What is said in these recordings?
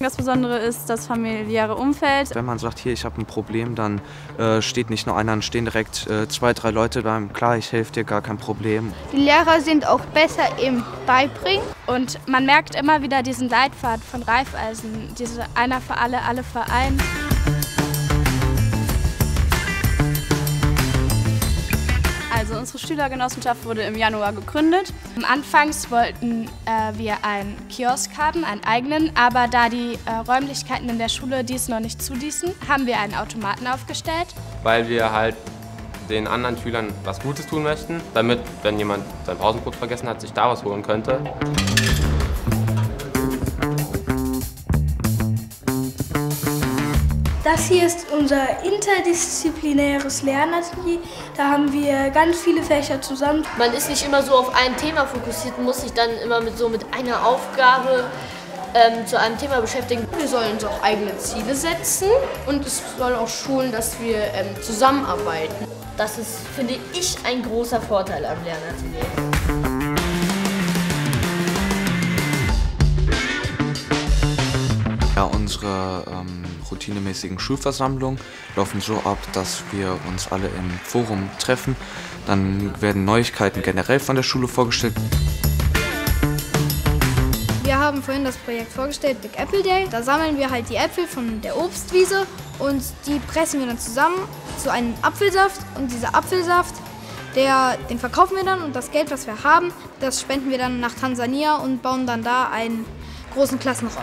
das Besondere ist das familiäre Umfeld. Wenn man sagt, hier, ich habe ein Problem, dann steht nicht nur einer, dann stehen direkt 2, 3 Leute da. Klar, ich helfe dir, gar kein Problem. Die Lehrer sind auch besser im Beibringen. Und man merkt immer wieder diesen Leitfaden von Raiffeisen, diese einer für alle, alle für einen. Also unsere Schülergenossenschaft wurde im Januar gegründet. Anfangs wollten wir einen Kiosk haben, einen eigenen, aber da die Räumlichkeiten in der Schule dies noch nicht zuließen, haben wir einen Automaten aufgestellt. Weil wir halt den anderen Schülern was Gutes tun möchten, damit, wenn jemand sein Pausenbrot vergessen hat, sich da was holen könnte. Das hier ist unser interdisziplinäres Lernatelier. Da haben wir ganz viele Fächer zusammen. Man ist nicht immer so auf ein Thema fokussiert, muss sich dann immer mit einer Aufgabe zu einem Thema beschäftigen. Wir sollen uns auch eigene Ziele setzen und es soll auch schulen, dass wir zusammenarbeiten. Das ist, finde ich, ein großer Vorteil am Lernatelier. Ja, unsere routinemäßigen Schulversammlungen laufen so ab, dass wir uns alle im Forum treffen. Dann werden Neuigkeiten generell von der Schule vorgestellt. Wir haben vorhin das Projekt vorgestellt, Big Apple Day. Da sammeln wir halt die Äpfel von der Obstwiese und die pressen wir dann zusammen zu einem Apfelsaft. Und dieser Apfelsaft, den verkaufen wir dann und das Geld, was wir haben, das spenden wir dann nach Tansania und bauen dann da einen großen Klassenraum.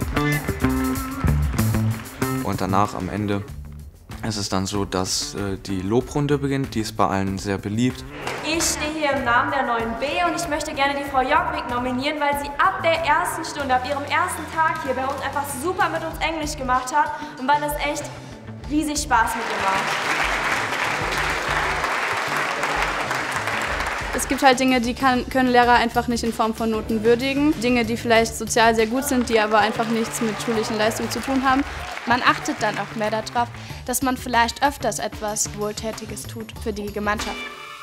Und danach am Ende ist es dann so, dass die Lobrunde beginnt. Die ist bei allen sehr beliebt. Ich stehe hier im Namen der 9b und ich möchte gerne die Frau Jockwick nominieren, weil sie ab der ersten Stunde, ab ihrem ersten Tag hier bei uns einfach super mit uns Englisch gemacht hat und weil das echt riesig Spaß mit ihr war. Es gibt halt Dinge, die können Lehrer einfach nicht in Form von Noten würdigen. Dinge, die vielleicht sozial sehr gut sind, die aber einfach nichts mit schulischen Leistungen zu tun haben. Man achtet dann auch mehr darauf, dass man vielleicht öfters etwas Wohltätiges tut für die Gemeinschaft.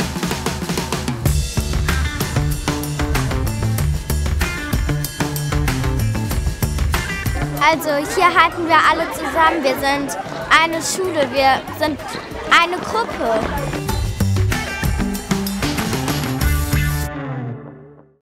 Also hier halten wir alle zusammen. Wir sind eine Schule, wir sind eine Gruppe.